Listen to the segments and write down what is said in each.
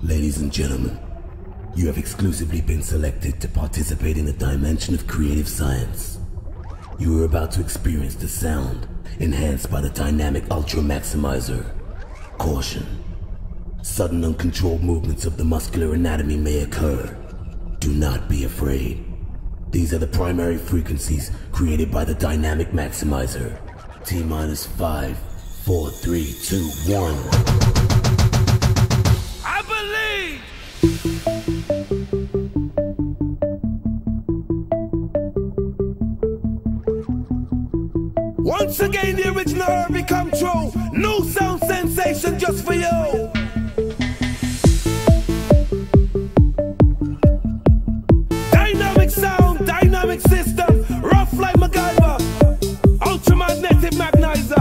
Ladies and gentlemen, you have exclusively been selected to participate in the dimension of creative science. You are about to experience the sound enhanced by the dynamic Ultra Maximizer. Caution. Sudden uncontrolled movements of the muscular anatomy may occur. Do not be afraid. These are the primary frequencies created by the dynamic maximizer. T-minus 5, 4, 3, 2, 1. I believe! Once again, the original Herbie come true. New sound sensation just for you. Dynamic sound, dynamic system. Rough like MacGyver. Ultramagnetic magnizer.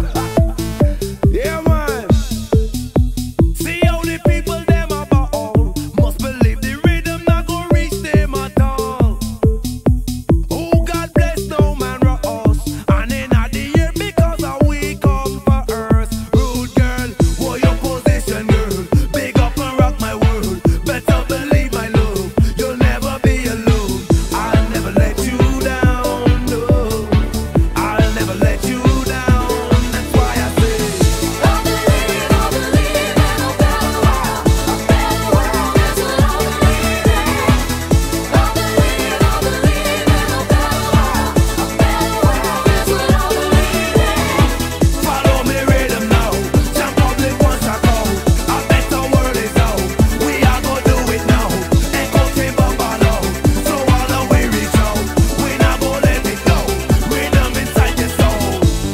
Yeah, man. See how the people them about all. Must believe the rhythm not gonna reach them at all. Oh, God bless no man rock us. And in the year because we come for earth. Rude girl, what your position, girl? Big up and rock my world. Better believe my love. You'll never be alone. I'll never let you down, no. I'll never let you down. That's why I say, I'll believe, and I'll better world. A better world, that's what I believe in. I'll believe, and I'll better world. A better world, that's what I believe in. follow me rhythm now. Jump public once I go. A better world is out. We are gonna do it now. Echo chamber follow. So all the way reach out. We not gonna let it go. Rhythm inside your soul.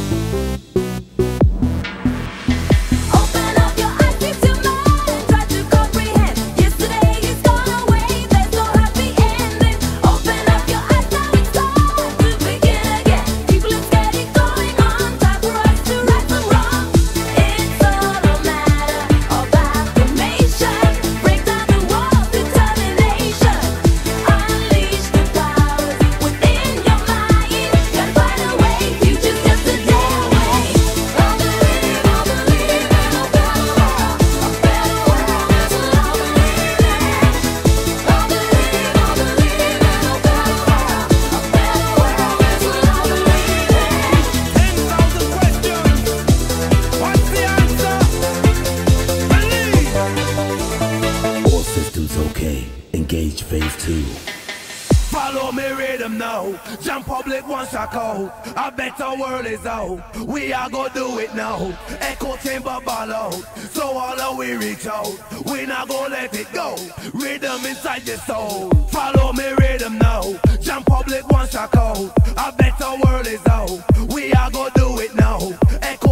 Open up your eyes, keep your mind, and try to comprehend. Yesterday is gone away, there's no happy ending. Open up your eyes, now it's time to begin again. People, it's getting going on, time for us to right the wrong. It's all a matter of affirmation. Break down the walls, determination. Unleash the powers within your mind. Can find a way, future's just a day away. I'll believe, and I'll better world. A better world, that's what I believe in. I'll believe, and I'll better world. A better world, that's what I believe in. 10,000 questions. What's the answer? Believe. All systems okay. Engage phase 2. Follow me rhythm now. Jump public once I go. A better world is out. We are gonna do it now. Echo chamber ball out. So all the way reach out. We not gonna let it go. Rhythm inside your soul. Follow me rhythm now. Jump public once I go. A better world is out. We are gonna do it now. Echo